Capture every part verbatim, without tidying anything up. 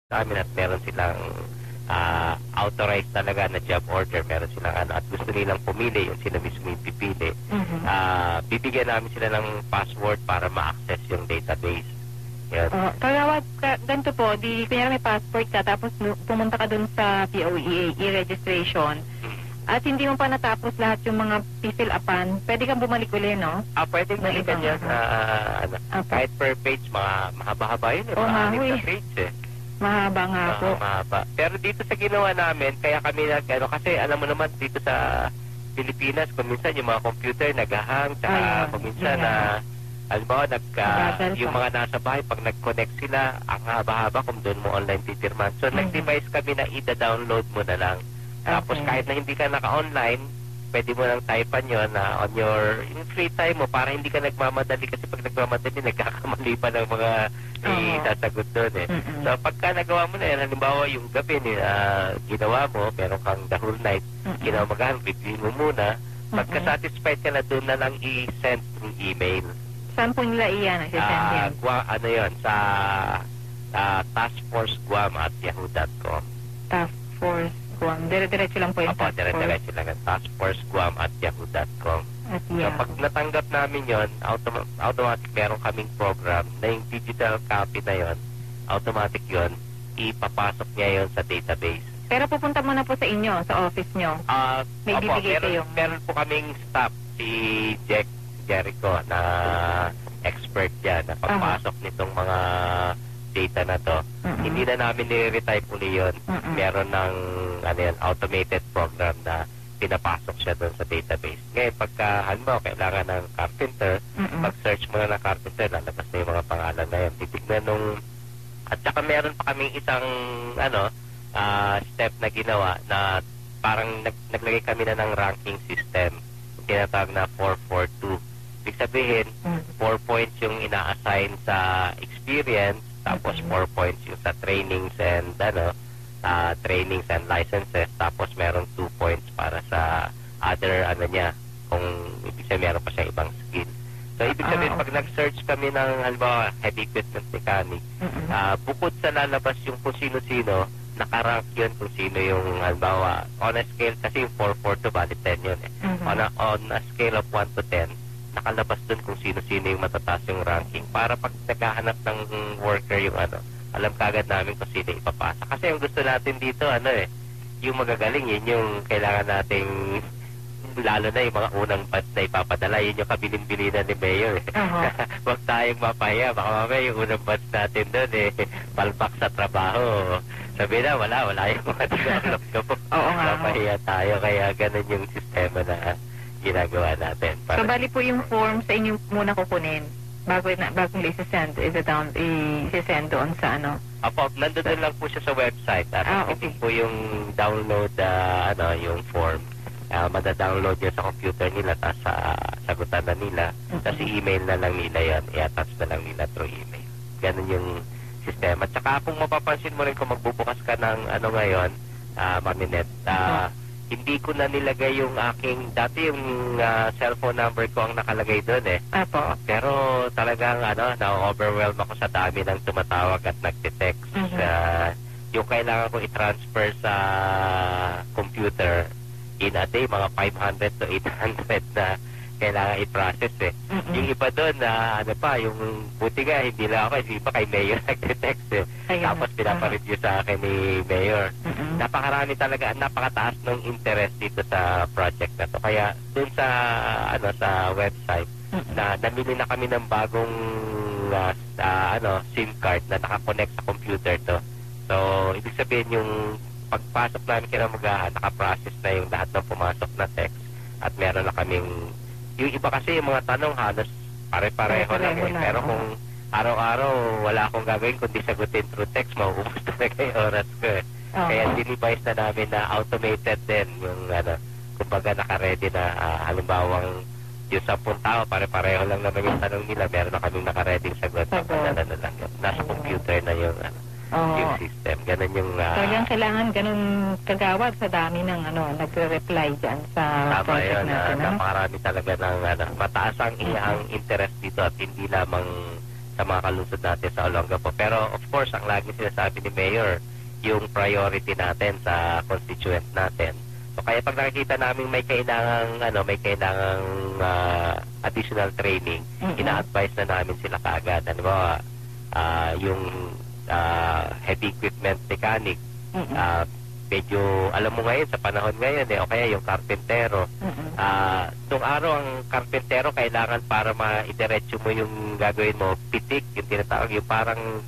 sa amin at meron silang uh, authorized talaga na job order, meron silang ano, at gusto nilang pumili, yung sila mismo yung pipili, mm-hmm. uh, bibigyan namin sila ng password para ma-access yung database. Yan. Uh, kagawad, ka, ganito po, di, kunyari may passport ka, tapos pumunta ka dun sa P O E A, e-registration, hmm. at hindi mo pa natapos lahat yung mga fill upan, pwede kang bumalik uli, no? Ah, pwede bumalikan yan. Uh, ano, okay. Kahit per page, mga mahaba-haba yun. Eh, oh, mga anim na page eh. Mahaba nga uh, po. Mahaba. Pero dito sa ginawa namin, kaya kami nag, ano, kasi alam mo naman dito sa Pilipinas, kung minsan yung mga computer nag-hang, saka kung minsan na, halimbawa, nagka, yung mga nasa bahay, pag nag-connect sila, ang haba-haba kung doon mo online titirman. So, mm-hmm. nag-device kami na i-download mo na lang. Tapos, okay. kahit na hindi ka naka-online, pwede mo lang typean yun na on your yung free time mo para hindi ka nagmamadali. Kasi pag nagmamadali, nagkakamali pa ng mga uh-huh. sasagot doon eh. Mm-hmm. So, pagka nagawa mo na yan, halimbawa, yung gabi, uh, ginawa mo, meron kang the whole night, mm-hmm. ginawa magahan, review mo muna. Pagka mm-hmm. satisfied ka na, doon na lang i-send yung email. Saan po nila iyan? Uh, Gua, ano yun? Sa uh, taskforceguam at yahoo dot com. Taskforce Guam. Dire-diretso lang po yung Apo, dire-diretso lang ang taskforceguam at yahoo dot com. At so, Yahoo. pag natanggap namin yun, autom automatic meron kaming program na yung digital copy na yun, automatic yun, ipapasok niya yun sa database. Pero pupunta mo na po sa inyo, sa office nyo? Uh, May opo, bibigay meron, kayong... meron po kaming staff, si Jack Jericho na expert yan na pagpasok uh-huh. nitong mga data na to. Uh-huh. Hindi na namin nire-retype uli yun. Uh-huh. Meron ng ano yan, automated program na pinapasok siya doon sa database. Ngayon, pagka halimbawa kailangan ng carpenter, uh-huh. pag-search mo na ng carpenter, lalabas na yung mga pangalan na yun. Titignan nung... At saka meron pa kaming isang ano uh, step na ginawa na parang nag naglagay kami na ng ranking system. Tinatawag na four four two. Ibig sabihin, four points yung ina-assign sa experience, tapos four points yung sa trainings and ano, uh, trainings and licenses, tapos meron two points para sa other ano niya, kung ibig sabihin meron pa siya ibang skill. So, ibig sabihin, pag nag-search kami ng, halimbawa, heavy equipment mechanic, uh, bukod sa lalabas yung kung sino-sino, nakarank yun kung sino yung, halimbawa, on a scale, kasi yung four four two, valid ten yun eh. Mm-hmm. On, a, on a scale of one to ten, nakalabas dun kung sino-sino yung matataas yung ranking para pag naghahanap ng worker yung ano, alam kagad namin kung sino ipapasa. Kasi yung gusto natin dito, ano eh, yung magagaling, yun yung kailangan nating, lalo na yung mga unang batch na ipapadala, yun yung kabilin-bilinan ni Mayor eh. Uh-huh. Huwag tayong mapaya, baka mamaya yung unang batch natin dun eh, palpak sa trabaho. Sabi na, wala, wala yung mga tinalap ko po. Oo nga. Mapahiya tayo, kaya ganun yung sistema na ginagawa natin. Para... So, bali po yung form sa inyo muna kukunin bago na bagong i-send, i-down, i-send doon sa ano? Apo, nandun lang po siya sa website. At ah, okay. po yung download, uh, ano, yung form. Uh, mada-download yun sa computer nila, tapos uh, sagutan na nila. Mm-hmm. Tapos i-email na lang nila yan. I-attach na lang nila through email. Ganun yung sistema. At saka kung mapapansin mo rin kung magbubukas ka ng ano ngayon, uh, Maminet, uh, mm-hmm. hindi ko na nilagay yung aking, dati yung uh, cellphone number ko ang nakalagay doon eh. Apo. Pero talagang ano, na-overwhelm ako sa dami ng tumatawag at nagte-text. Mm-hmm. Uh, yung kailangan ko i-transfer sa computer in a day, mga five hundred to eight hundred na kailangan i-process eh. Mm-hmm. Yung iba doon na uh, ano pa, yung buti nga, hindi lang ako, hindi pa kay Mayor nagte-text eh. Ayun. Tapos pinapareview uh-huh. sa akin ni Mayor. Mm-hmm. Napakarami talaga, napakataas ng interest dito sa project na to. Kaya doon sa ano sa website, mm-hmm. na namili na kami ng bagong uh, uh, ano SIM card na nakakonect sa computer to. So, ibig sabihin yung pagpasok namin kinamagahan, nakaprocess na yung lahat ng pumasok na text at meron na kaming yung iba kasi yung mga tanong halos pare-pareho lang eh. Pero kung araw-araw wala akong gagawin kundi sagutin through text, mauubos talaga yung oras ko eh. Uh-huh. Kaya dinivise na namin na automated din yung ano, kumbaga naka-ready na uh, halimbawang yung sampung tao, pare-pareho lang naman yung tanong nila, meron na kaming naka-ready sagot. Sagot. Na, na, na, na, nasa uh-huh. computer na yung ano, oh. yung system. Ganun yung... Uh, Talagang kailangan ganun kagawad sa dami ng ano, nagre-reply dyan sa tama project yun, natin. Uh, napakarami talaga ng ano, mataas ang iyang interest dito at hindi lamang sa mga kalusod natin sa Olongapo. Pero of course, ang lagi sinasabi ni Mayor, yung priority natin sa constituent natin. So kaya pag nakikita namin may kailangang ano, may kailangang uh, additional training, Mm-mm. ina-advise na namin sila kaagad. Ano ba, uh, yung uh, heavy equipment mechanic, Mm-mm. uh, medyo, alam mo ngayon, sa panahon ngayon, eh, o kaya yung karpentero. Mm-mm. Ah, nung araw, ang karpentero, kailangan para ma-idiretso mo yung gagawin mo, pitik, yung tinatawag, yung parang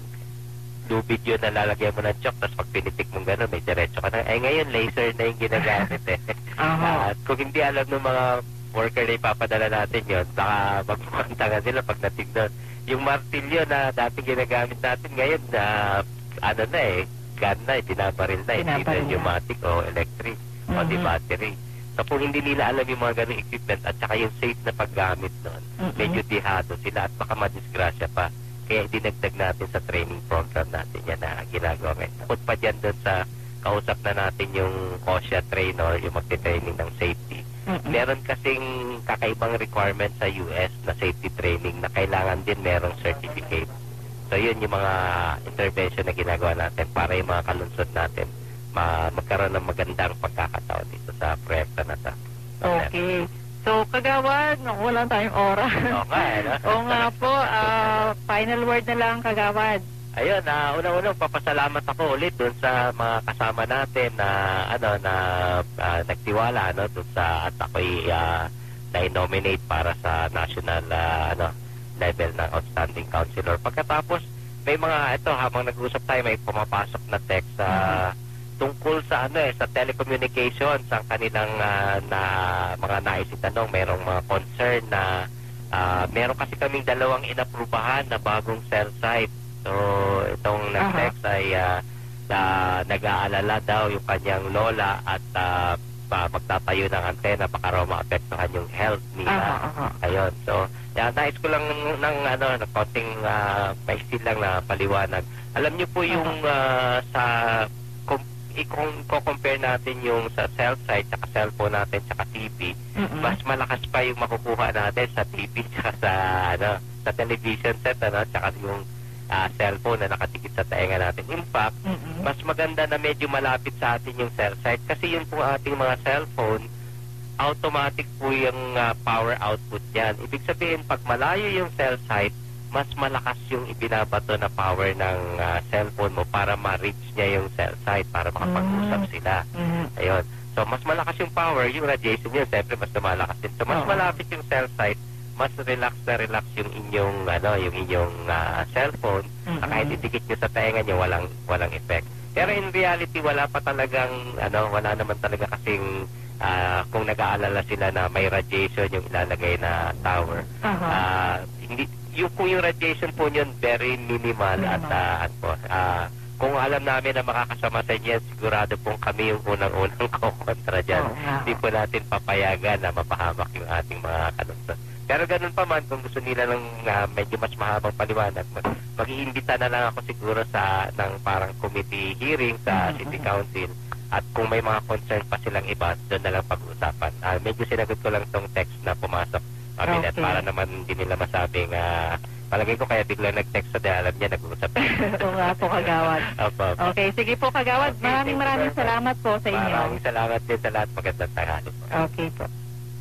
lubid yun na lalagyan mo ng chok, tapos pag pinitik mong gano'n, may diretso ka na. Eh, ngayon, laser na yung ginagamit, eh. Aha. At kung hindi alam ng mga worker na ipapadala natin yun, baka magpupuntangan sila pag natignan. Yung martilyo na dating ginagamit natin ngayon, na ano na eh, gun na, binabaril na, hindi Binabaril na na. pneumatic o electric o di Mhm. battery. So kung hindi nila alam yung mga ganung equipment at saka yung safe na paggamit nun, Mhm. medyo dihado sila at baka madisgrasya pa. Kaya dinagdag natin sa training program natin yan na ginagawa ngayon. Bukod pa dyan doon sa kausap na natin yung OSHA trainer, yung magte-training ng safety. Mm-mm. Meron kasing kakaibang requirement sa U S na safety training na kailangan din merong certificate. So yun yung mga intervention na ginagawa natin para yung mga kalunsod natin ma magkaroon ng magandang pagkakataon dito sa proyekto na to. Okay. So, Kagawad, naku, wala tayong oras. Oo nga, eh, no? Oo nga po, ah, final word na lang, Kagawad. Ayun, uh, unang-unang papasalamat ako ulit dun sa mga kasama natin na ano na ah, nagtiwala ano dun sa at ako'y uh, na-nominate para sa national ah, ano level ng outstanding counselor. Pagkatapos may mga ito habang nag-uusap tayo may pumapasok na text sa tungkol sa ano eh sa telecommunications ang kanilang ah, na mga nais itanong, merong mga concern na ah, meron kasi kaming dalawang inaprubahan na bagong cell site. So itong nag-text ay ah, na nag-aalala daw yung kanyang lola at ah, pa magtatayo ng antena baka raw maapektuhan yung health nila. Aha, aha. Ayun. So, yan, nais ko lang ng ano, ng konting uh, maistil lang na paliwanag. Alam niyo po yung ah, sa kung kung compare natin yung sa cell site saka cellphone natin saka T V, Mm-mm. mas malakas pa yung makukuha natin sa T V saka sa ano, sa television set ano, saka yung ah, cellphone na nakatikit sa tainga natin. In fact, Mm-mm. mas maganda na medyo malapit sa atin yung cell site kasi yung po ating mga cellphone automatic po yung ah, power output niyan. Ibig sabihin pag malayo yung cell site, mas malakas yung ibinabato na power ng ah, cellphone mo para ma-reach niya yung cell site para makapag-usap Mm. sila. Mhm. Ayun. So mas malakas yung power, yung radiation niya siyempre mas lumalakas din. So mas Oo. malapit yung cell site, mas relax na relax yung inyong ano, yung inyong ah, cellphone. Mm-mm. Kahit idikit nyo sa tainga nyo, walang, walang effect. Pero in reality, wala pa talagang, ano, wala naman talaga kasing, ah, kung nag-aalala sila na may radiation yung ilalagay na tower. Aha. Ah, hindi, yung, kung yung radiation po yun, very minimal, at, Minimal. ah, ano po, ah, kung alam namin na makakasama sa inyo, sigurado pong kami yung unang-unang kukontra dyan. Oo nga. Hindi po natin papayagan na mapahamak yung ating mga kalunsod. Pero ganun pa man, kung gusto nila ng ah, medyo mas mahabang paliwanag, mag- mag-iimbita na lang ako siguro sa ng parang committee hearing sa Mhm, City mhm. Council. At kung may mga concern pa silang iba, doon na lang pag-usapan. Ah, medyo sinagot ko lang tong text na pumasok kami at Okay. para naman hindi nila masabing, ah, palagay ko kaya bigla nag-text sa dahil alam niya nag-uusap. Oo nga po, Kagawad. Opo. Okay, sige po, Kagawad. Okay, Maraming thank you maraming very much. salamat po sa inyo. Maraming salamat din sa lahat. Magandang tanghali po. Okay po.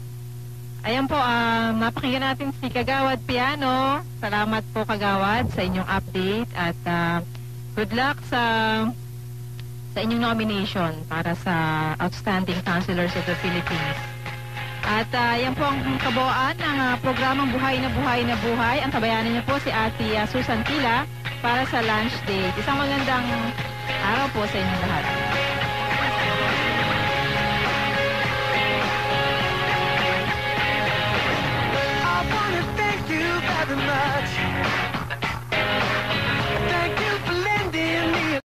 Ayan po, um, napakinggan natin si Kagawad Piano. Salamat po, Kagawad, sa inyong update at ah, good luck sa sa inyong nomination para sa Outstanding Counselors of the Philippines. At uh, yan po ang kabuuan ng ah, programang Buhay na Buhay na Buhay. Ang kabayanan niyo po si Ate ah, Susan Tila para sa lunch date. Isang magandang araw po sa inyong lahat.